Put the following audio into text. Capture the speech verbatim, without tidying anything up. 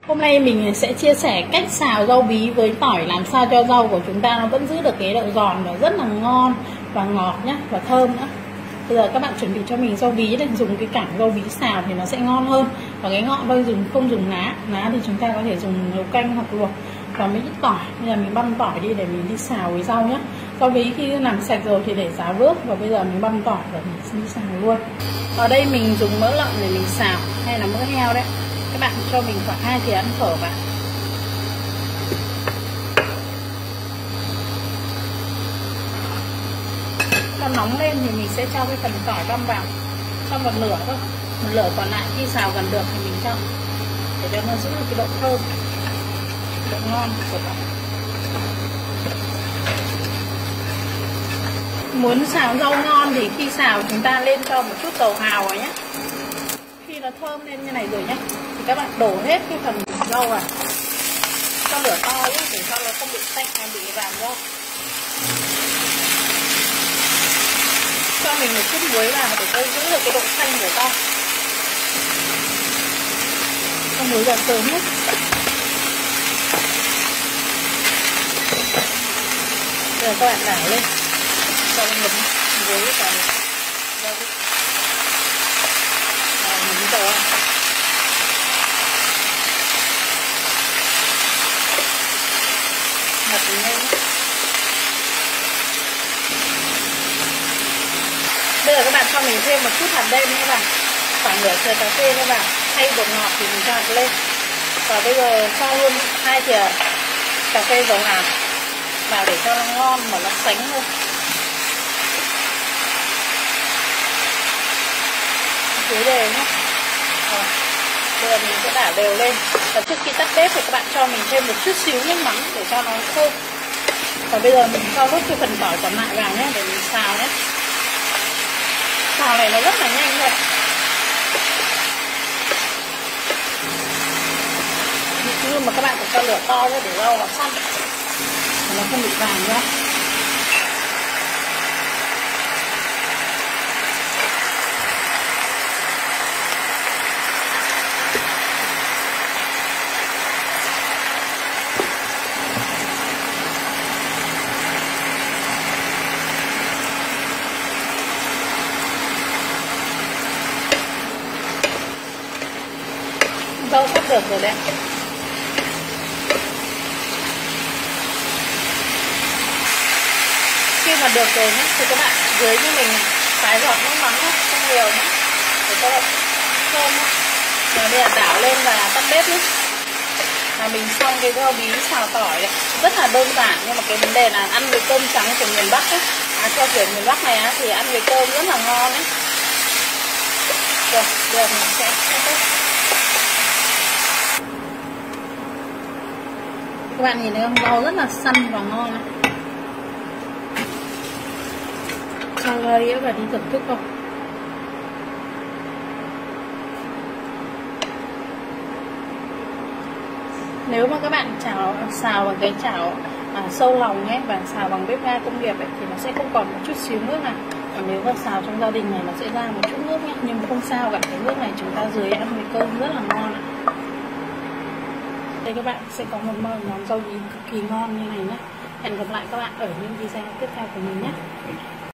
Hôm nay mình sẽ chia sẻ cách xào rau bí với tỏi làm sao cho rau của chúng ta nó vẫn giữ được cái độ giòn và rất là ngon và ngọt nhá, và thơm nữa. Bây giờ các bạn chuẩn bị cho mình rau bí để dùng cái cảng rau bí xào thì nó sẽ ngon hơn. Và cái ngọn thôi, dùng không dùng lá. Lá thì chúng ta có thể dùng nấu canh hoặc luộc. Và mấy ít tỏi, bây giờ mình băm tỏi đi để mình đi xào với rau nhé. Rau bí khi làm sạch rồi thì để ráo nước, và bây giờ mình băm tỏi để mình đi xào luôn. Ở đây mình dùng mỡ lợn để mình xào hay là mỡ heo đấy. Các bạn cho mình khoảng hai thìa ăn phở vào. Cho nóng lên thì mình sẽ cho cái phần tỏi băm vào, cho một nửa thôi, một nửa còn lại khi xào gần được thì mình cho, để cho nó giữ được cái độ thơm, độ ngon của tỏi. Muốn xào rau ngon thì khi xào chúng ta lên cho một chút dầu hào vào nhé. Khi nó thơm lên như này rồi nhé, thì các bạn đổ hết cái phần rau vào, cho lửa to nhé, để cho nó không bị tanh hay bị vàng rau. Cho mình một chút muối vào để tôi giữ được cái độ xanh của rau. Cho muối vào sớm nhé. Bây giờ các bạn đảo lên, cho mình ngấm muối vào rau đi. Rồi mình dầu ăn. Mật lên. Bây giờ các bạn cho mình thêm một chút hạt đen nữa vào, khoảng nửa thìa cà phê nữa vào, thay bột ngọt thì mình cho hạt lên. Và bây giờ cho luôn hai thìa cà phê dầu hào vào để cho nó ngon mà nó sánh hơn. Dưới đều nhé. Rồi, bây giờ mình sẽ đảo đều lên. Và trước khi tắt bếp thì các bạn cho mình thêm một chút xíu nước mắm để cho nó thơm. Và bây giờ mình cho hết cái phần tỏi còn lại vào nhé, để mình xào nhé. Xào này nó rất là nhanh thôi. Nhưng mà các bạn phải cho lửa to ra để rau nó săn, nó không bị vàng nữa. Rau sắp được rồi đấy. Khi mà được rồi nhé, thì các bạn dưới như mình vài giọt nước mắm nhé, không nhiều nhé, để cho nó thơm nhé. Rồi bây giờ đảo lên và tắt bếp nhé. Là mình xong cái rau bí xào tỏi này. Rất là đơn giản, nhưng mà cái vấn đề là ăn với cơm trắng của miền Bắc ấy, à, theo kiểu miền Bắc này á, thì ăn với cơm rất là ngon ấy. Rồi, bây giờ mình sẽ tắt bếp. Các bạn nhìn thấy không? Rau rất là săn và ngon này. Cho ra đĩa và đi thưởng thức không? Nếu mà các bạn chảo xào bằng cái chảo à, sâu lòng ấy, và xào bằng bếp ga công nghiệp ấy, thì nó sẽ không còn một chút xíu nước nào. Còn nếu mà xào trong gia đình này nó sẽ ra một chút nước nhé, nhưng mà không sao cả, cái nước này chúng ta dưới ăn với cơm rất là ngon. Đây các bạn sẽ có một món rau bí cực kỳ ngon như này nhé. Hẹn gặp lại các bạn ở những video tiếp theo của mình nhé.